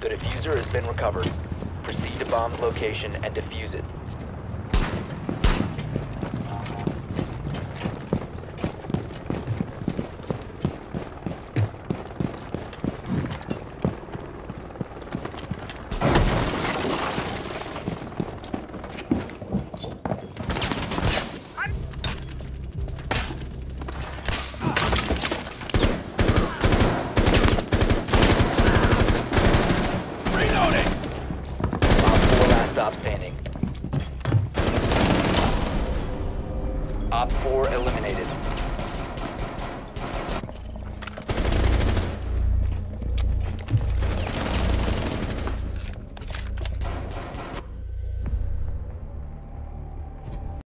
The diffuser has been recovered. Proceed to bomb's location and defuse it. Stop standing. Op 4 eliminated.